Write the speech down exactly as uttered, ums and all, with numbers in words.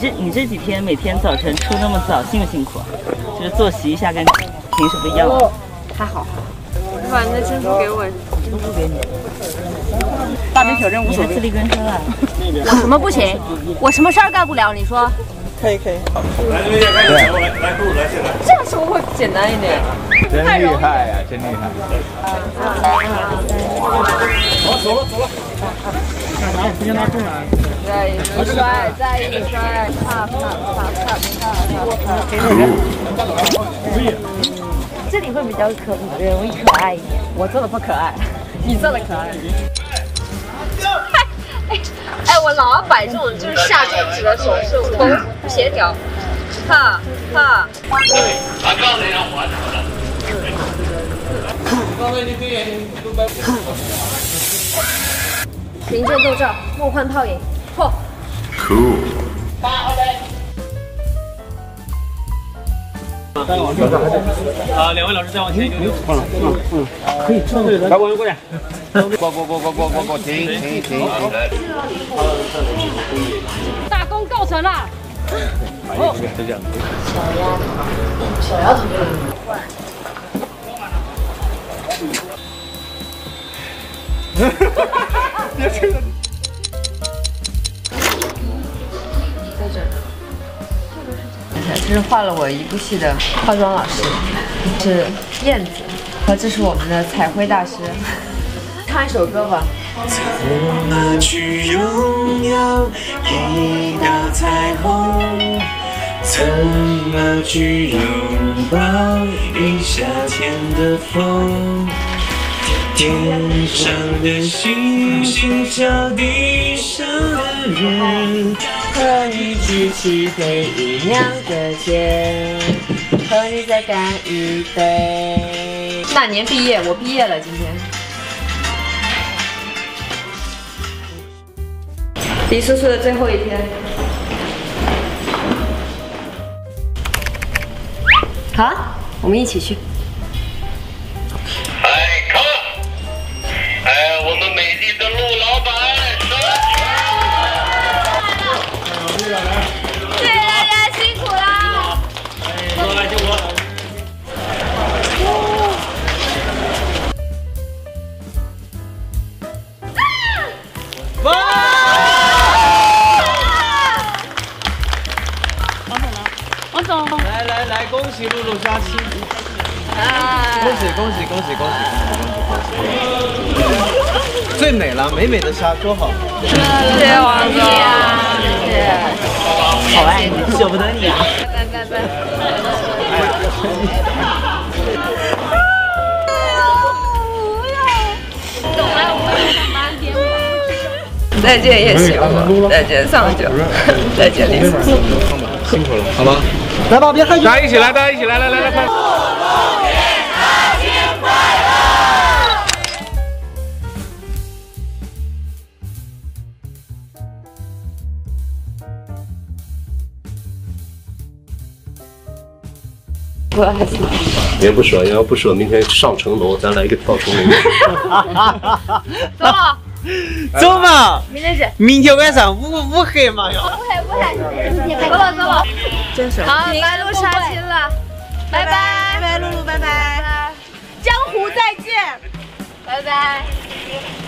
这你这几天每天早晨出那么早，辛不辛苦啊？就是作息一下跟平时不一样。 哦，还好。你把那珍珠给我， 珍珠给你。大兵小镇无所谓。自力更生啊？ 我什么不行？我什么事儿干不了？你说？ 可以可以。 来这边先开始，来来来，来来来。 这样说会简单一点。 真厉害呀，真厉害。 好，走了走了。 拿不行拿重来。 再一个摔，再一个摔，啪啪啪啪啪啪。 可以。 这里会比较可容易可爱一点。我做的不可爱，你做的可爱。哎哎，我老要摆这种就是下中指的手势，头不协调。哈哈。 他刚才让还我了。刚才你对眼睛都摆。 临阵斗照，梦幻泡影，嚯 ！Cool。 啊，两位老师再往前一丢丢。嗯嗯嗯，可以，这个来过来过来。 过过过过过过过，停停停！ 大功告成了。 哦，就这样。 小丫头， 别吃了。 在这儿。这是画了我一部戏的化妆老师，是燕子，和这是我们的彩绘大师。唱一首歌吧。 怎么去拥有一道彩虹？怎么去拥抱一夏天的风？天上的星星叫地上的人，和你举起回忆酿的酒，和你再干一杯。 那年毕业，我毕业了，今天。李叔叔的最后一天。好，我们一起去。 哎，看，哎，我们美丽的陆老板上去。 对大家辛苦啦！ 过来救我。 哇！ 王总， 来来来，恭喜露露杀青！ 啊！ 恭喜恭喜恭喜恭喜恭喜恭喜！最美了，美美的虾，说好。 谢谢王总，谢谢。 好爱你，舍不得你啊！ 拜拜拜。再见叶喜，再见上九，再见李叔叔， 辛苦了，好吧？来吧，别害羞，大家一起来，大家一起来，来来来，快！ 我还行。 别不舍，要不舍，明天上城楼，咱来一个跳重楼。 走了。 走嘛！ 明天见。 明天晚上五五黑嘛要。 不黑不黑，走了走了。真是。好，白鹿杀青了，拜拜，拜拜，露露，拜拜，江湖再见，拜拜。